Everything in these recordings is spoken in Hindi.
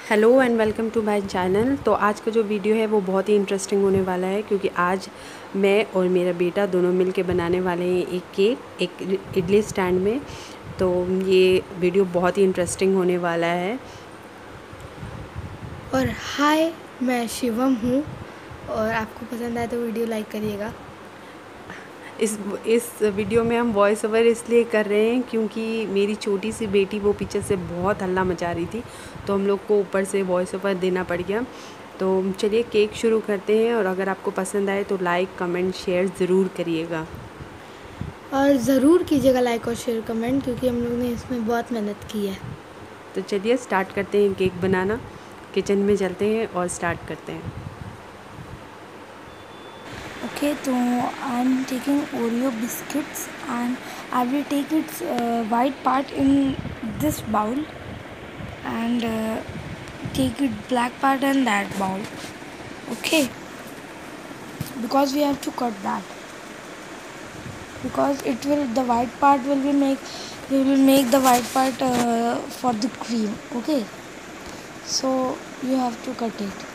Hello and welcome to my channel. तो आज का जो वीडियो है वो बहुत ही इंटरेस्टिंग होने वाला है, क्योंकि आज मैं और मेरा बेटा दोनों मिल के बनाने वाले हैं एक केक एक इडली स्टैंड में। तो ये वीडियो बहुत ही इंटरेस्टिंग होने वाला है। और हाय, मैं शिवम हूँ और आपको पसंद आए तो वीडियो लाइक करिएगा। इस वीडियो में हम वॉइस ओवर इसलिए कर रहे हैं क्योंकि मेरी छोटी सी बेटी वो पीछे से बहुत हल्ला मचा रही थी, तो हम लोग को ऊपर से वॉइस ओवर देना पड़ गया। तो चलिए केक शुरू करते हैं, और अगर आपको पसंद आए तो लाइक कमेंट शेयर ज़रूर करिएगा। और ज़रूर कीजिएगा लाइक और शेयर कमेंट, क्योंकि हम लोग ने इसमें बहुत मेहनत की है। तो चलिए स्टार्ट करते हैं केक बनाना। किचन में चलते हैं और स्टार्ट करते हैं। Okay, so I'm taking Oreo biscuits and I will take its white part in this bowl and take it black part in that bowl. Okay, because we have to cut that. Because the white part will be we will make the white part for the cream. Okay, so you have to cut it.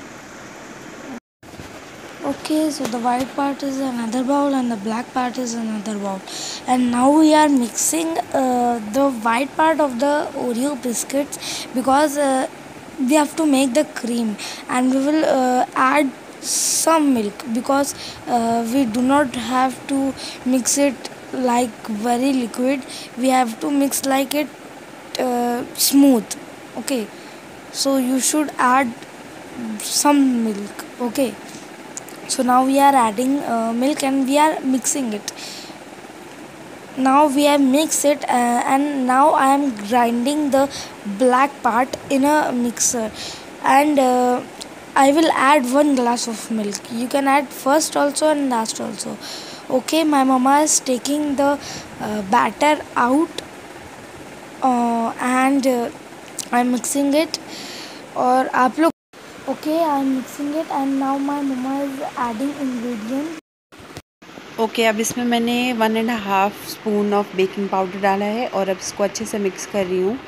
Okay, so the white part is another bowl and the black part is another bowl, and now we are mixing the white part of the Oreo biscuits, because we have to make the cream, and we will add some milk, because we do not have to mix it like very liquid. We have to mix like it smooth. Okay, so you should add some milk. Okay, so now we are adding milk and we are mixing it. Now we have mixed it and now I am grinding the black part in a mixer, and I will add 1 glass of milk. You can add first also and last also. Okay, my mama is taking the batter out and I'm mixing it. और आप लोग Okay, I'm mixing it and now my mama is adding ingredient. Okay, अब इसमें मैंने 1.5 स्पून ऑफ बेकिंग पाउडर डाला है और अब इसको अच्छे से मिक्स कर रही हूँ।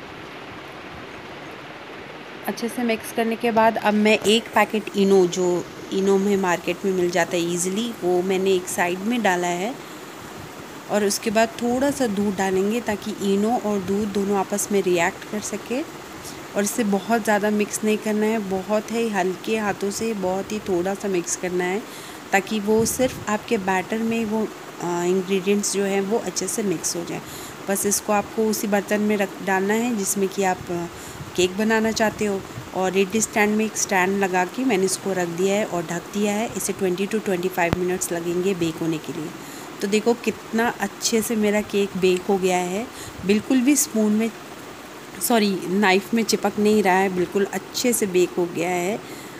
अच्छे से मिक्स करने के बाद अब मैं एक पैकेट इनो, जो इनो में मार्केट में मिल जाता है ईज़िली, वो मैंने एक साइड में डाला है। और उसके बाद थोड़ा सा दूध डालेंगे ताकि इनो और दूध दोनों आपस में रिएक्ट कर सके। और इसे बहुत ज़्यादा मिक्स नहीं करना है, बहुत ही हल्के हाथों से बहुत ही थोड़ा सा मिक्स करना है, ताकि वो सिर्फ आपके बैटर में वो इंग्रेडिएंट्स जो हैं वो अच्छे से मिक्स हो जाए। बस इसको आपको उसी बर्तन में डालना है जिसमें कि आप केक बनाना चाहते हो। और इडली स्टैंड में एक स्टैंड लगा के मैंने इसको रख दिया है और ढक दिया है। इसे 20 to 25 मिनट्स लगेंगे बेक होने के लिए। तो देखो कितना अच्छे से मेरा केक बेक हो गया है, बिल्कुल भी नाइफ़ में चिपक नहीं रहा है, बिल्कुल अच्छे से बेक हो गया है।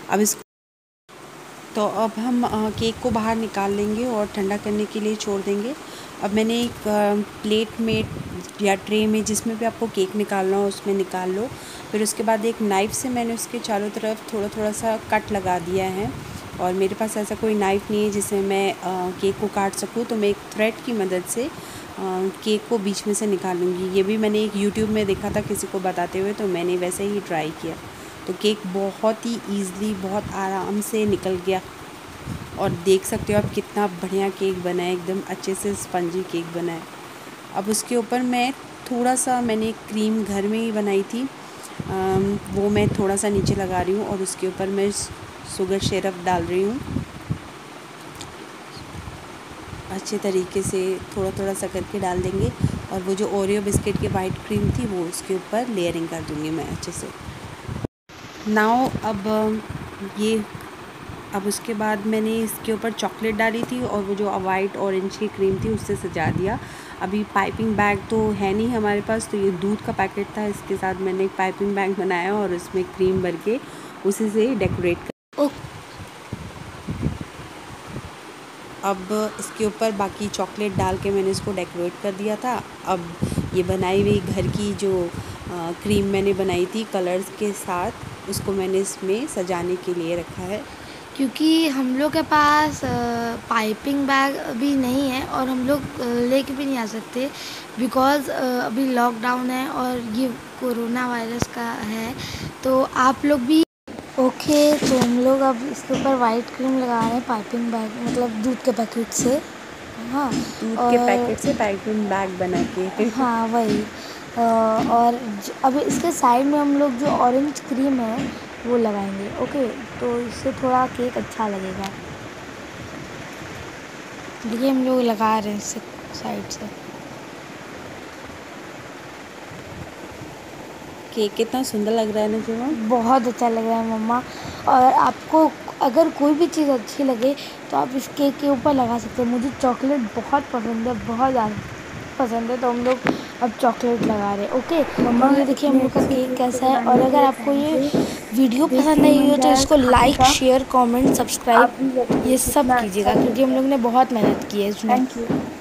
अब हम केक को बाहर निकाल लेंगे और ठंडा करने के लिए छोड़ देंगे। अब मैंने एक प्लेट में या ट्रे में, जिसमें भी आपको केक निकालना हो उसमें निकाल लो। फिर उसके बाद एक नाइफ़ से मैंने उसके चारों तरफ थोड़ा थोड़ा सा कट लगा दिया है। और मेरे पास ऐसा कोई नाइफ़ नहीं है जिससे मैं केक को काट सकूँ, तो मैं एक थ्रेड की मदद से केक को बीच में से निकाल लूँगी। ये भी मैंने एक यूट्यूब में देखा था किसी को बताते हुए, तो मैंने वैसे ही ट्राई किया। तो केक बहुत ही ईज़िली, बहुत आराम से निकल गया। और देख सकते हो आप कितना बढ़िया केक बना है, एकदम अच्छे से स्पंजी केक बना है। अब उसके ऊपर मैं थोड़ा सा, मैंने क्रीम घर में ही बनाई थी, वो मैं थोड़ा सा नीचे लगा रही हूँ और उसके ऊपर मैं शुगर सिरप डाल रही हूँ। अच्छे तरीके से थोड़ा थोड़ा सा करके डाल देंगे। और वो जो ओरियो बिस्किट की वाइट क्रीम थी वो उसके ऊपर लेयरिंग कर दूँगी मैं अच्छे से। अब उसके बाद मैंने इसके ऊपर चॉकलेट डाली थी और वो जो वाइट ऑरेंज की क्रीम थी उससे सजा दिया। अभी पाइपिंग बैग तो है नहीं हमारे पास, तो ये दूध का पैकेट था, इसके साथ मैंने एक पाइपिंग बैग बनाया और उसमें क्रीम भर के उसी से डेकोरेट कर। अब इसके ऊपर बाकी चॉकलेट डाल के मैंने इसको डेकोरेट कर दिया था। अब ये बनाई हुई घर की जो क्रीम मैंने बनाई थी कलर्स के साथ, उसको मैंने इसमें सजाने के लिए रखा है। क्योंकि हम लोग के पास पाइपिंग बैग भी नहीं है और हम लोग लेके भी नहीं आ सकते बिकॉज़ अभी लॉकडाउन है और ये कोरोना वायरस का है। तो आप लोग भी ओके। तो हम लोग अब इसके ऊपर वाइट क्रीम लगा रहे हैं पाइपिंग बैग मतलब दूध के पैकेट से। हाँ दूध के और पैकेट से पैकिंग बैग बना के। हाँ वही और अब इसके साइड में हम लोग जो ऑरेंज क्रीम है वो लगाएंगे। ओके, तो इससे थोड़ा केक अच्छा लगेगा। देखिए हम लोग लगा रहे हैं इससे साइड से। केक कितना सुंदर लग रहा है ना जुमा। बहुत अच्छा लग रहा है मम्मा। और आपको अगर कोई भी चीज़ अच्छी लगे तो आप इस केक के ऊपर लगा सकते हैं। मुझे चॉकलेट बहुत पसंद है, बहुत ज़्यादा पसंद है, तो हम लोग अब चॉकलेट लगा रहे हैं। ओके मम्मा, ये देखिए हम लोग का केक कैसा है। और अगर आपको ये वीडियो पसंद आई हो तो इसको लाइक, शेयर, कमेंट, सब्सक्राइब ये सब कीजिएगा क्योंकि हम लोग ने बहुत मेहनत की है इसमें।